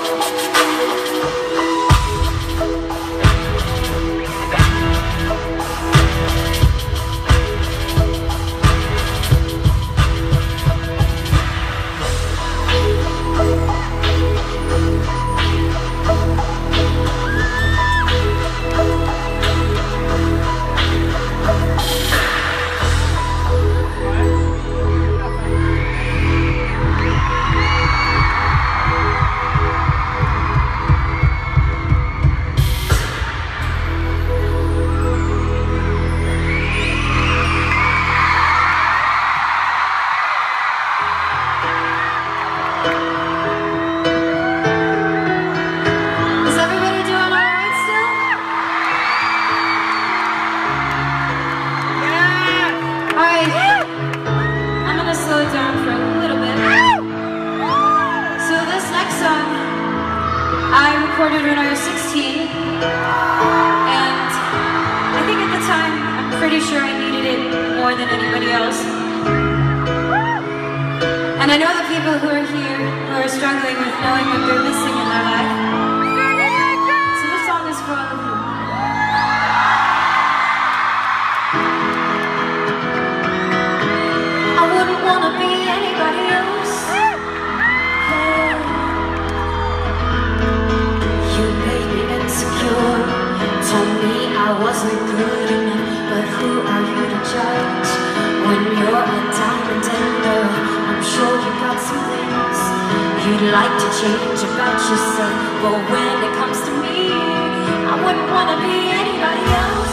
I recorded when I was 16, and I think at the time, I'm pretty sure I needed it more than anybody else. And I know the people who are here, who are struggling with knowing what they're missing in their life. So this song is for all of you. I wouldn't want to be anybody else. Told me I wasn't good enough, but who are you to judge? When you're a diamond and girl, I'm sure you got some things you'd like to change about yourself. But when it comes to me, I wouldn't want to be anybody else.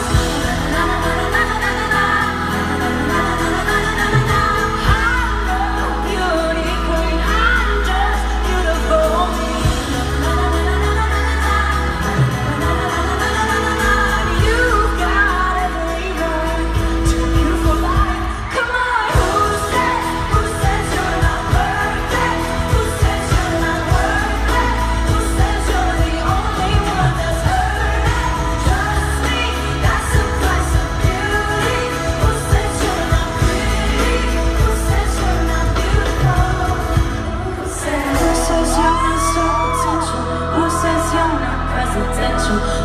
Presidential.